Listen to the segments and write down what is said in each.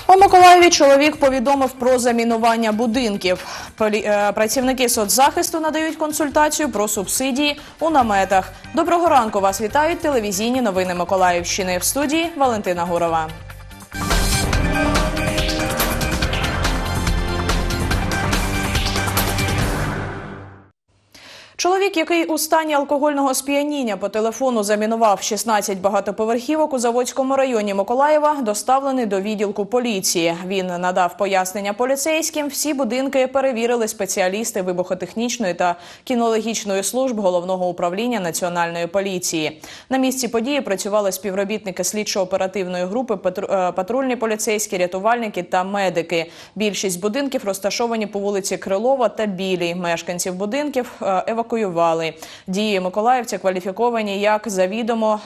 У Миколаєві чоловік повідомив про замінування будинків. Працівники соцзахисту надають консультацію про субсидії у наметах. Доброго ранку, вас вітають телевізійні новини Миколаївщини. В студії Валентина Гурова. Чоловік, який у стані алкогольного сп'яніння по телефону замінував 16 багатоповерхівок у Заводському районі Миколаєва, доставлений до відділку поліції. Він надав пояснення поліцейським. Всі будинки перевірили спеціалісти вибухотехнічної та кінологічної служб Головного управління Національної поліції. На місці події працювали співробітники слідчо-оперативної групи, патрульні поліцейські, рятувальники та медики. Більшість будинків розташовані по вулиці Крилова та Білій. Мешканців будинків евакуювали. Дії миколаївця кваліфіковані як завідомо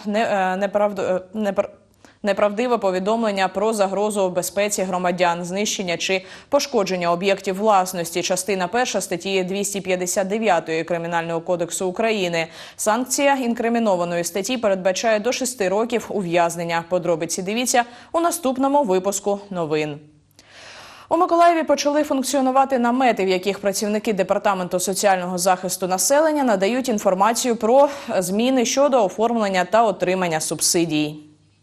неправдиве повідомлення про загрозу безпеці громадян, знищення чи пошкодження об'єктів власності. Частина 1 статті 259 Кримінального кодексу України. Санкція інкримінованої статті передбачає до 6 років ув'язнення. Подробиці дивіться у наступному випуску новин. У Миколаєві почали функціонувати намети, в яких працівники Департаменту соціального захисту населення надають інформацію про зміни щодо оформлення та отримання субсидій.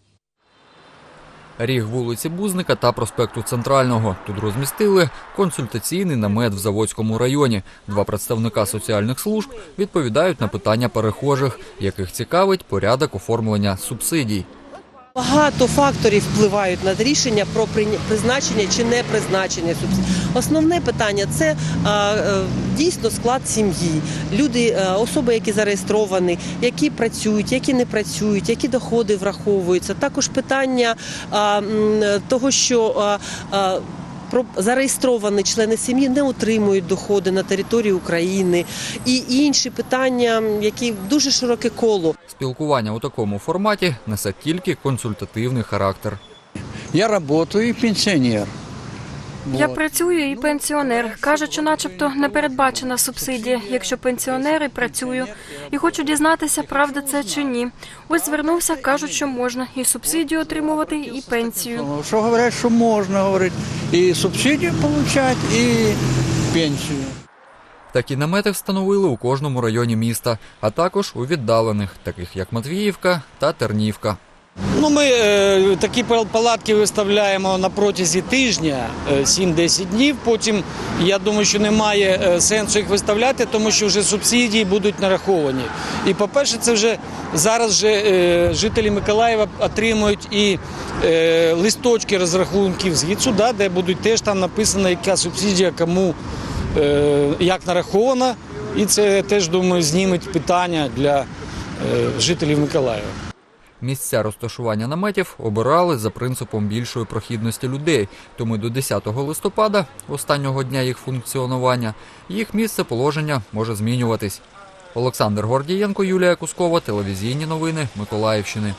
Ріг вулиці Бузника та проспекту Центрального. Тут розмістили консультаційний намет в Заводському районі. Два представника соціальних служб відповідають на питання перехожих, яких цікавить порядок оформлення субсидій. Багато факторів впливають на рішення про призначення чи не призначення субсидій. Основне питання – це дійсно склад сім'ї. Люди, особи, які зареєстровані, які працюють, які не працюють, які доходи враховуються. Також питання того, що зареєстровані члени сім'ї не отримують доходи на території України і інші питання, які дуже широке коло. Спілкування у такому форматі несе тільки консультативний характер. Я працюю і пенсіонер. Я працюю і пенсіонер. Кажуть, що начебто не передбачена субсидія, якщо пенсіонер і працюю. І хочу дізнатися, правда це чи ні. Ось звернувся, кажуть, що можна і субсидію отримувати, і пенсію. Що говорять, що можна, говорить, і субсидію отримати, і пенсію. Такі намети встановили у кожному районі міста, а також у віддалених, таких як Матвіївка та Тернівка. Ми такі палатки виставляємо на протязі тижня, 7-10 днів. Потім, я думаю, що немає сенсу їх виставляти, тому що вже субсидії будуть нараховані. І, по-перше, це вже зараз жителі Миколаєва отримують і листочки розрахунків з ГІЦу, де будуть теж там написано, яка субсидія кому як нарахована. І це теж, думаю, зніметь питання для жителів Миколаєва. Місця розташування наметів обирали за принципом більшої прохідності людей, тому до 10 листопада, останнього дня їх функціонування, їх місце положення може змінюватись. Олександр Гордієнко, Юлія Кускова, телевізійні новини Миколаївщини.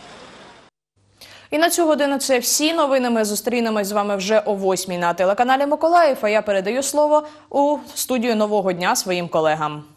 І на цю годину це всі новини. Ми зустрінемось з вами вже о 8 на телеканалі Миколаїв, а я передаю слово у студію «Нового дня» своїм колегам.